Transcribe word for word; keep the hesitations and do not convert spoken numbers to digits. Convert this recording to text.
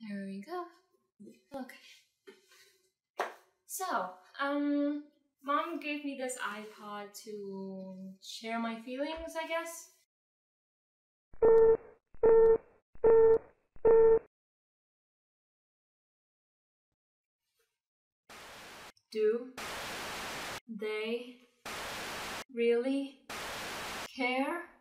There we go. Okay. So, um, Mom gave me this iPod to share my feelings, I guess. Do they really care?